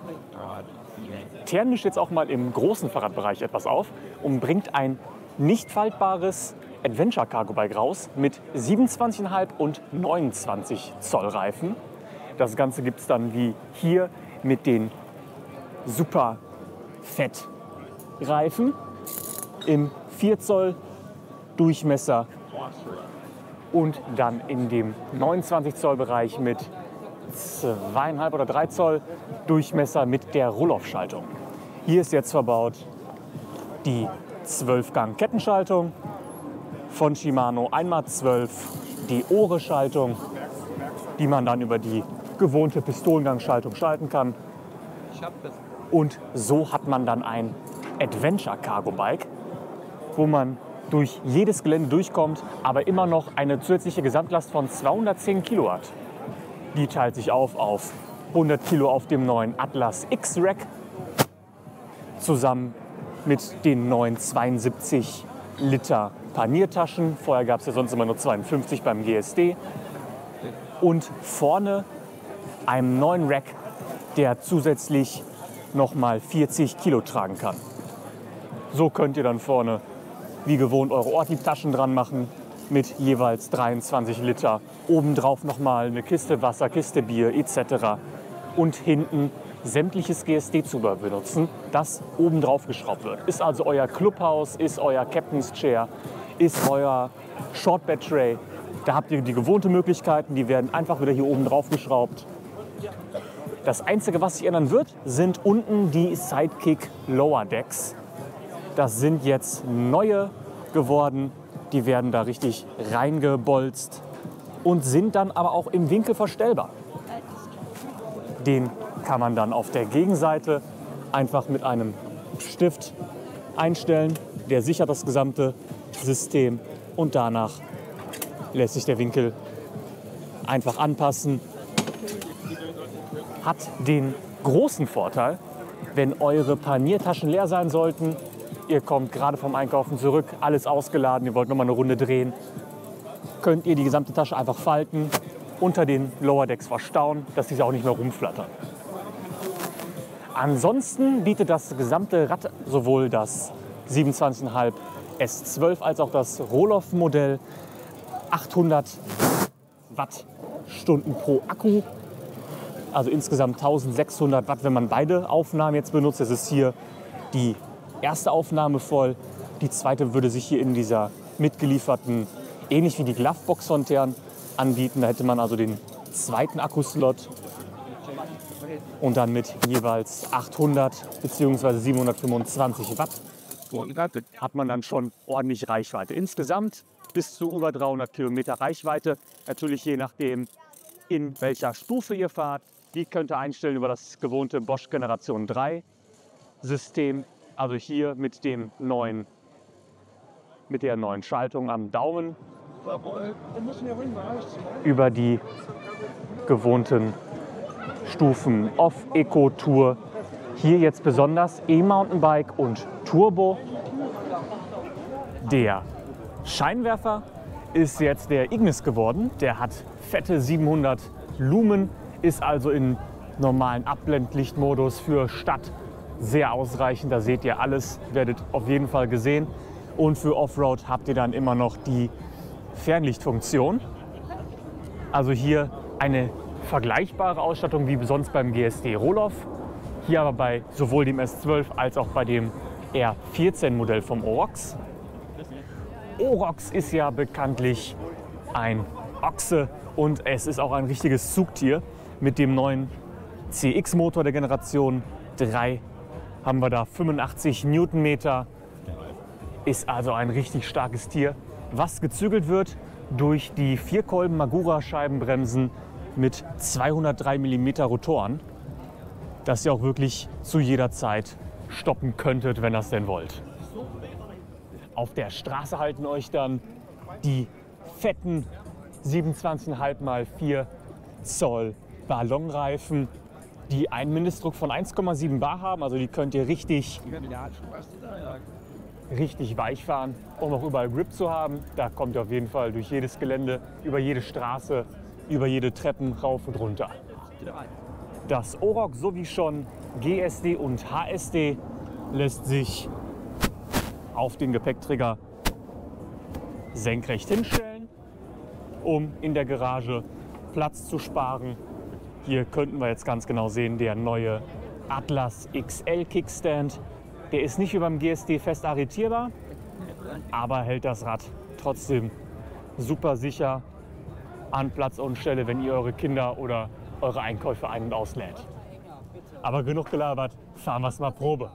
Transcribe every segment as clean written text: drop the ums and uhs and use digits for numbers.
Tern mischt jetzt auch mal im großen Fahrradbereich etwas auf und bringt ein nicht faltbares Adventure Cargo Bike raus mit 27,5 und 29 Zoll Reifen. Das Ganze gibt es dann wie hier mit den super fett Reifen im 4 Zoll Durchmesser und dann in dem 29 Zoll Bereich mit 2,5 oder 3 Zoll Durchmesser mit der Roll-Off-Schaltung. Hier ist jetzt verbaut die 12-Gang-Kettenschaltung von Shimano, 1x12, die Ore-Schaltung, die man dann über die gewohnte Pistolengang-Schaltung schalten kann. Und so hat man dann ein Adventure Cargo Bike, wo man durch jedes Gelände durchkommt, aber immer noch eine zusätzliche Gesamtlast von 210 Kilo hat. Die teilt sich auf 100 Kilo auf dem neuen Atlas X-Rack zusammen mit den neuen 72 Liter Paniertaschen. Vorher gab es ja sonst immer nur 52 beim GSD. Und vorne einem neuen Rack, der zusätzlich nochmal 40 Kilo tragen kann. So könnt ihr dann vorne wie gewohnt eure Ortlieb-Taschen dran machen mit jeweils 23 Liter. Obendrauf nochmal eine Kiste Wasser, Kiste Bier etc. Und hinten sämtliches GSD-Zubehör benutzen, das obendrauf geschraubt wird. Ist also euer Clubhaus, ist euer Captain's Chair, ist euer Shortbed Tray. Da habt ihr die gewohnten Möglichkeiten, die werden einfach wieder hier oben drauf geschraubt. Das Einzige, was sich ändern wird, sind unten die Sidekick Lower Decks. Das sind jetzt neue geworden. Die werden da richtig reingebolzt und sind dann aber auch im Winkel verstellbar. Den kann man dann auf der Gegenseite einfach mit einem Stift einstellen. Der sichert das gesamte System und danach lässt sich der Winkel einfach anpassen. Hat den großen Vorteil, wenn eure Paniertaschen leer sein sollten, ihr kommt gerade vom Einkaufen zurück, alles ausgeladen, ihr wollt noch mal eine Runde drehen, könnt ihr die gesamte Tasche einfach falten, unter den Lower Decks verstauen, dass diese auch nicht mehr rumflattern. Ansonsten bietet das gesamte Rad, sowohl das 27,5 S12 als auch das Roll-Off-Modell 800 Wattstunden pro Akku. Also insgesamt 1600 Watt, wenn man beide Aufnahmen jetzt benutzt. Das ist hier die erste Aufnahme voll. Die zweite würde sich hier in dieser mitgelieferten, ähnlich wie die Glovebox von Tern, anbieten. Da hätte man also den zweiten Akkuslot und dann mit jeweils 800 bzw. 725 Watt hat man dann schon ordentlich Reichweite. Insgesamt bis zu über 300 Kilometer Reichweite. Natürlich je nachdem, in welcher Stufe ihr fahrt. Die könnt ihr einstellen über das gewohnte Bosch Generation 3 System. Also hier mit der neuen Schaltung am Daumen. Über die gewohnten Stufen Off, Eco, Tour. Hier jetzt besonders E-Mountainbike und Turbo. Der Scheinwerfer ist jetzt der Ignis geworden. Der hat fette 700 Lumen, ist also in normalen Abblendlichtmodus für Stadt sehr ausreichend. Da seht ihr alles, werdet auf jeden Fall gesehen. Und für Offroad habt ihr dann immer noch die Fernlichtfunktion. Also hier eine vergleichbare Ausstattung wie sonst beim GSD Roll-Off. Hier aber bei sowohl dem S12 als auch bei dem R14 Modell vom Orox. Orox ist ja bekanntlich ein Ochse und es ist auch ein richtiges Zugtier. Mit dem neuen CX-Motor der Generation 3 haben wir da 85 Newtonmeter. Ist also ein richtig starkes Tier, was gezügelt wird durch die 4-Kolben Magura-Scheibenbremsen mit 203 mm Rotoren, dass ihr auch wirklich zu jeder Zeit stoppen könntet, wenn ihr es denn wollt. Auf der Straße halten euch dann die fetten 27,5 x 4 Zoll Ballonreifen, die einen Mindestdruck von 1,7 bar haben. Also die könnt ihr richtig weich fahren, um auch überall Grip zu haben. Da kommt ihr auf jeden Fall durch jedes Gelände, über jede Straße, über jede Treppen rauf und runter. Das Oroch sowie schon GSD und HSD lässt sich auf den Gepäckträger senkrecht hinstellen, um in der Garage Platz zu sparen. Hier könnten wir jetzt ganz genau sehen, der neue Atlas XL Kickstand. Der ist nicht wie beim GSD fest arretierbar, aber hält das Rad trotzdem super sicher an Platz und Stelle, wenn ihr eure Kinder oder eure Einkäufe ein- und auslädt. Aber genug gelabert, fahren wir es mal Probe.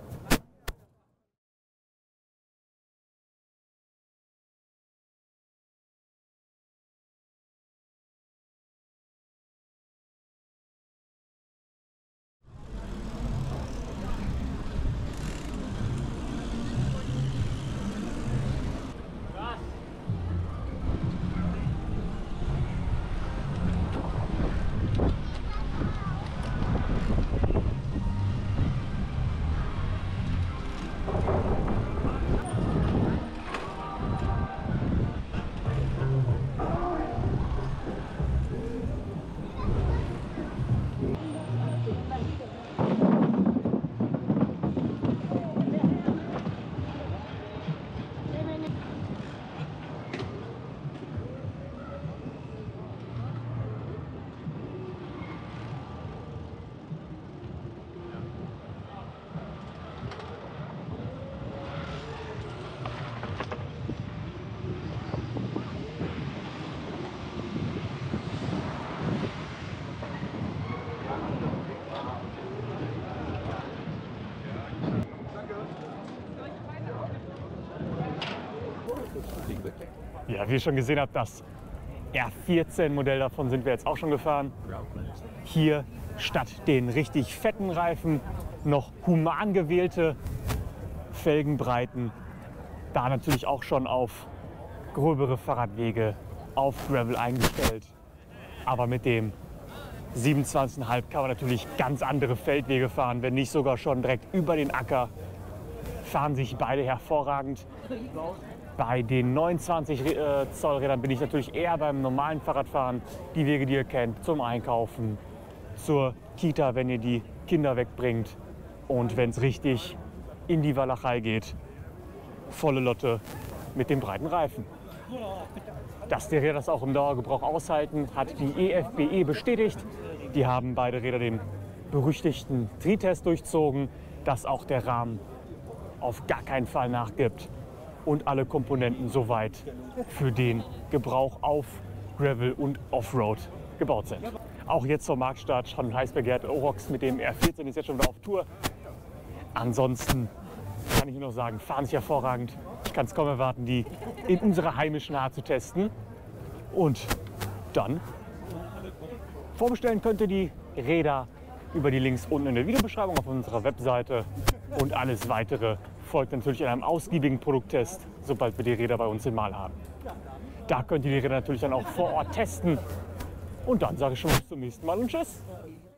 Ja, wie ihr schon gesehen habt, das R14-Modell davon sind wir jetzt auch schon gefahren. Hier statt den richtig fetten Reifen noch human gewählte Felgenbreiten. Da natürlich auch schon auf gröbere Fahrradwege, auf Gravel eingestellt. Aber mit dem 27,5 kann man natürlich ganz andere Feldwege fahren, wenn nicht sogar schon direkt über den Acker. Fahren sich beide hervorragend. Bei den 29 Zoll Rädern bin ich natürlich eher beim normalen Fahrradfahren. Die Wege, die ihr kennt, zum Einkaufen, zur Kita, wenn ihr die Kinder wegbringt. Und wenn es richtig in die Walachei geht, volle Lotte mit dem breiten Reifen. Dass die Räder das auch im Dauergebrauch aushalten, hat die EFBE bestätigt. Die haben beide Räder den berüchtigten Tri-Test durchzogen, dass auch der Rahmen auf gar keinen Fall nachgibt und alle Komponenten soweit für den Gebrauch auf Gravel und Offroad gebaut sind. Auch jetzt zum Marktstart schon heiß begehrt Orochs mit dem R14 ist jetzt schon wieder auf Tour. Ansonsten kann ich nur noch sagen, fahren sich hervorragend. Ich kann es kaum erwarten, die in unserer heimischen Art zu testen. Und dann vorbestellen könnt ihr die Räder über die Links unten in der Videobeschreibung auf unserer Webseite. Und alles Weitere folgt natürlich in einem ausgiebigen Produkttest, sobald wir die Räder bei uns im Mal haben. Da könnt ihr die Räder natürlich dann auch vor Ort testen. Und dann sage ich schon bis zum nächsten Mal und tschüss.